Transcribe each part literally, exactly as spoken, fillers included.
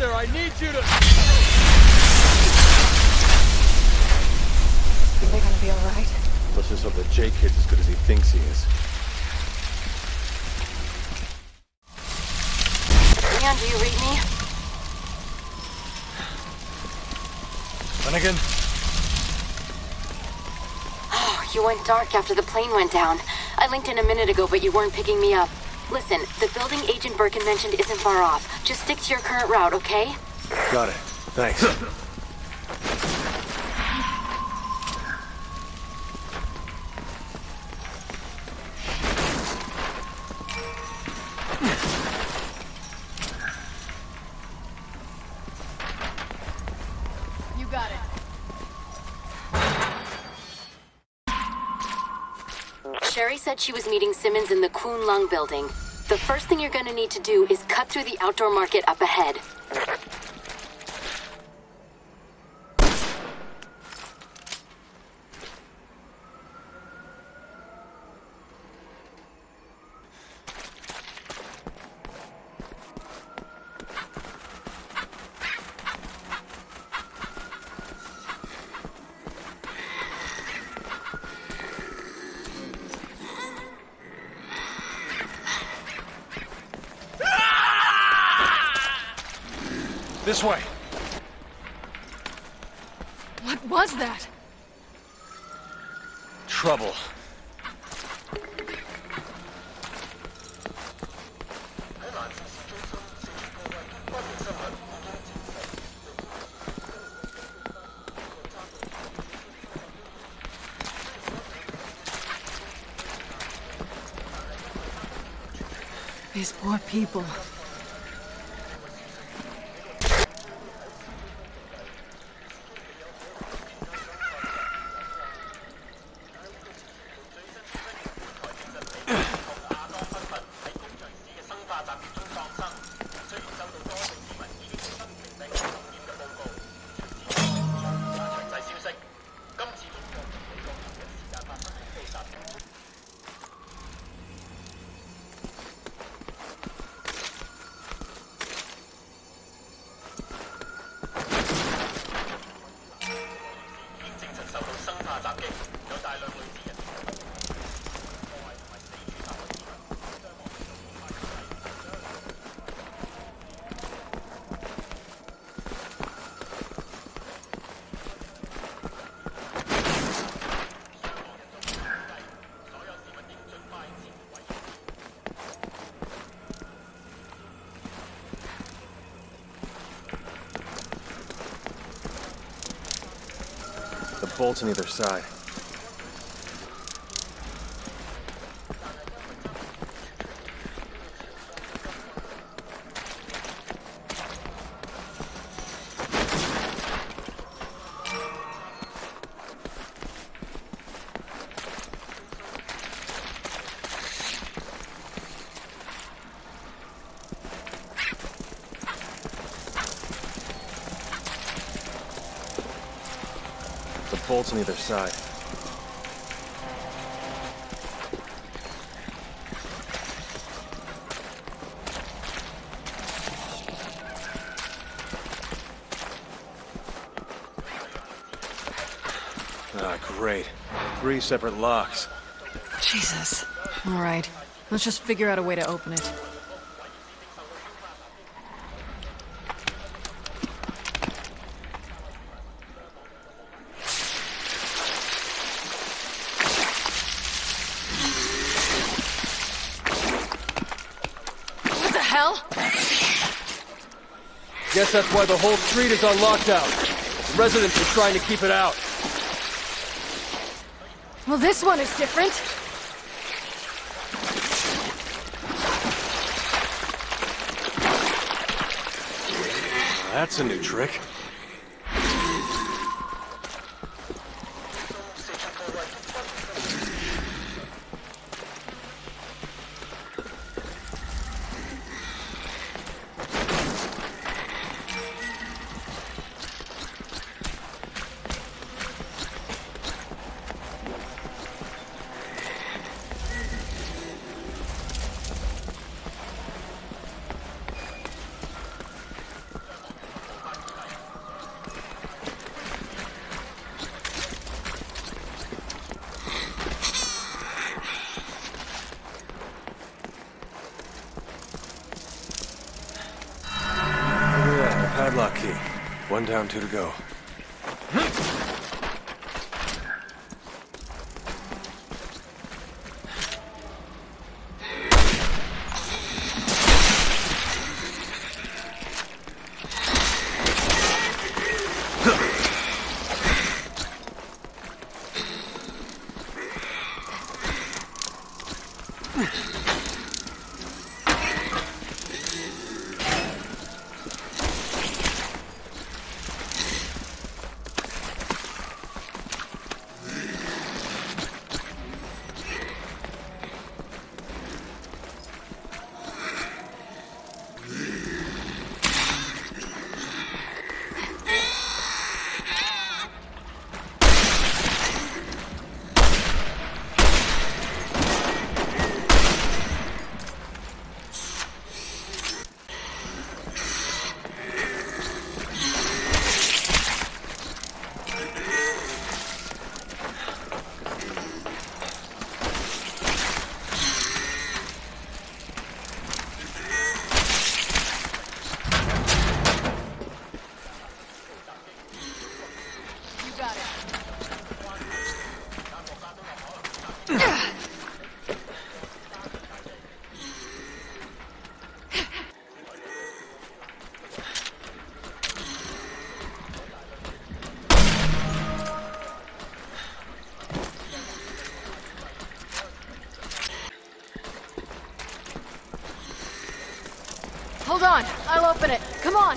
there! I need you to... Think they're gonna be alright? Let's just hope that J Kid's as good as he thinks he is. Leon, do you read me? Finnegan? Oh, you went dark after the plane went down. I linked in a minute ago, but you weren't picking me up. Listen, the building Agent Birkin mentioned isn't far off. Just stick to your current route, okay? Got it. Thanks. You got it. Sherry said she was meeting Simmons in the Kun Lung building. The first thing you're gonna need to do is cut through the outdoor market up ahead. This way. What was that? Trouble. These poor people. Bolts on either side. Bolts on either side. Ah, great. Three separate locks. Jesus. All right. Let's just figure out a way to open it. Guess that's why the whole street is on lockdown. The residents are trying to keep it out. Well, this one is different. That's a new trick. One down, two to go. Hold on, I'll open it. Come on.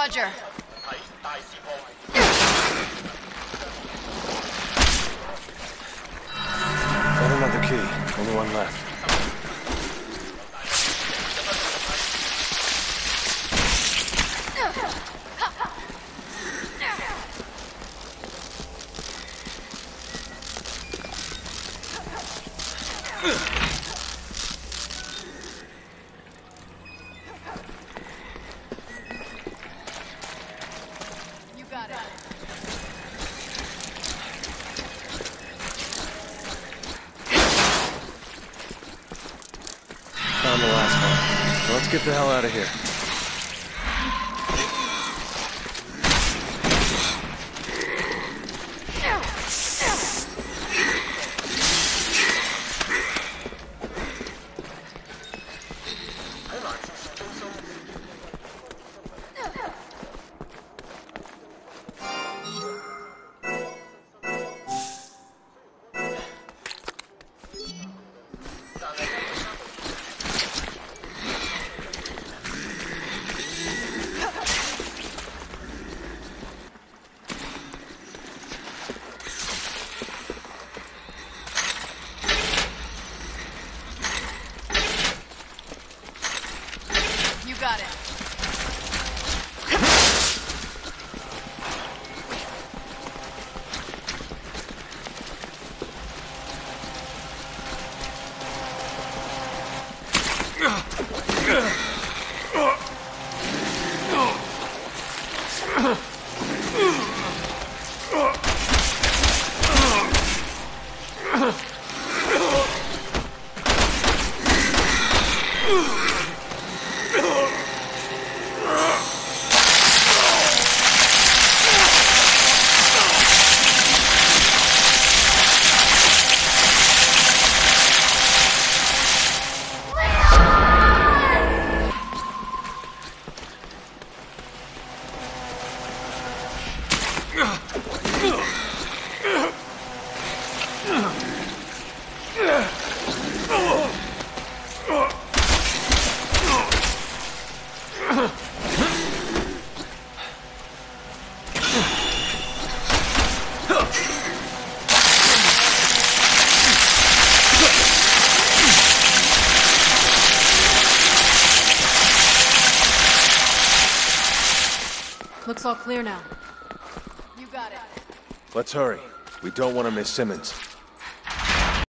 Roger. Got another key. Only one left. You got it. Found the last one. So let's get the hell out of here. You got it. Looks all clear now. You got it. Let's hurry. We don't want to miss Simmons.